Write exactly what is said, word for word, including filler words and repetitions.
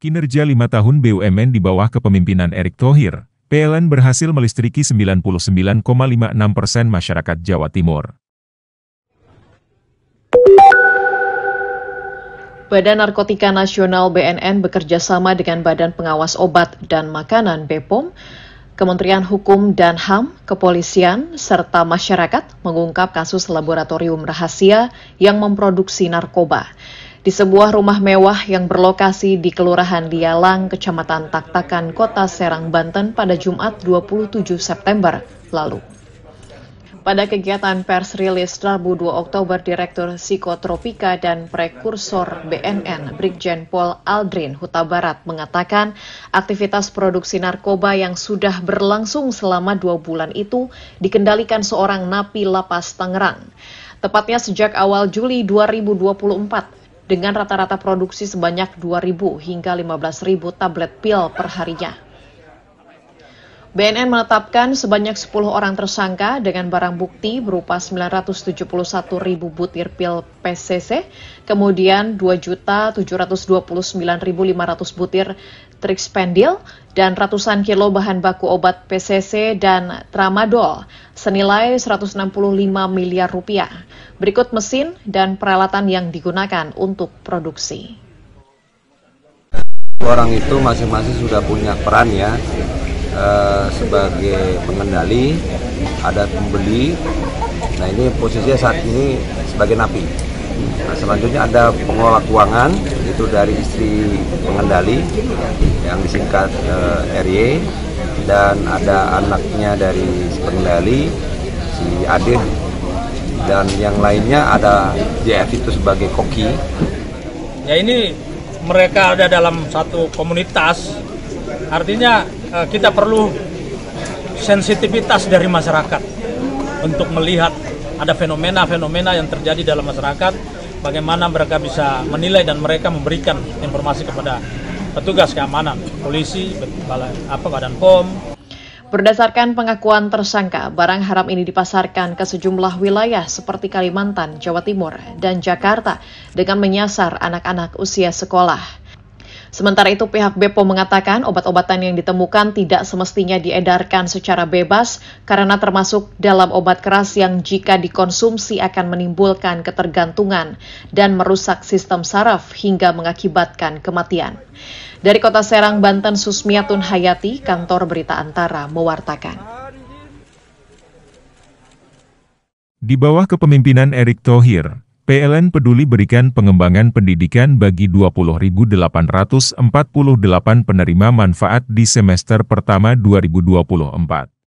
Kinerja lima tahun B U M N di bawah kepemimpinan Erick Thohir, P L N berhasil melistriki sembilan puluh sembilan koma lima enam persen masyarakat Jawa Timur. Badan Narkotika Nasional B N N bekerja sama dengan Badan Pengawas Obat dan Makanan B P O M, Kementerian Hukum dan H A M, Kepolisian, serta masyarakat mengungkap kasus laboratorium rahasia yang memproduksi narkoba di sebuah rumah mewah yang berlokasi di Kelurahan Lialang, Kecamatan Taktakan, Kota Serang, Banten pada Jumat dua puluh tujuh September lalu. Pada kegiatan pers rilis Rabu dua Oktober, Direktur Psikotropika dan Prekursor B N N, Brigjen Pol Aldrin Huta Barat mengatakan aktivitas produksi narkoba yang sudah berlangsung selama dua bulan itu dikendalikan seorang napi lapas Tangerang. Tepatnya sejak awal Juli dua ribu dua puluh empat, dengan rata-rata produksi sebanyak dua ribu hingga lima belas ribu tablet pil per harinya. B N N menetapkan sebanyak sepuluh orang tersangka dengan barang bukti berupa sembilan ratus tujuh puluh satu ribu butir pil P C C, kemudian dua juta tujuh ratus dua puluh sembilan ribu lima ratus butir Trixpendil, dan ratusan kilo bahan baku obat P C C dan Tramadol senilai seratus enam puluh lima miliar rupiah. Berikut mesin dan peralatan yang digunakan untuk produksi. Orang itu masing-masing sudah punya peran ya, eh, sebagai pengendali, ada pembeli. Nah ini posisinya saat ini sebagai napi. Nah, selanjutnya ada pengelola keuangan, itu dari istri pengendali yang disingkat eh, R Y, dan ada anaknya dari si pengendali, si Ade, dan yang lainnya ada J F itu sebagai koki. Ya ini mereka ada dalam satu komunitas, artinya eh, kita perlu sensitivitas dari masyarakat untuk melihat ada fenomena-fenomena yang terjadi dalam masyarakat, bagaimana mereka bisa menilai dan mereka memberikan informasi kepada petugas keamanan, polisi, apa Badan P O M. Berdasarkan pengakuan tersangka, barang haram ini dipasarkan ke sejumlah wilayah seperti Kalimantan, Jawa Timur, dan Jakarta dengan menyasar anak-anak usia sekolah. Sementara itu, pihak B P O M mengatakan obat-obatan yang ditemukan tidak semestinya diedarkan secara bebas karena termasuk dalam obat keras yang jika dikonsumsi akan menimbulkan ketergantungan dan merusak sistem saraf hingga mengakibatkan kematian. Dari Kota Serang, Banten, Susmiatun Hayati, Kantor Berita Antara, mewartakan. Di bawah kepemimpinan Erick Thohir, P L N peduli berikan pengembangan pendidikan bagi dua puluh ribu delapan ratus empat puluh delapan penerima manfaat di semester pertama dua ribu dua puluh empat.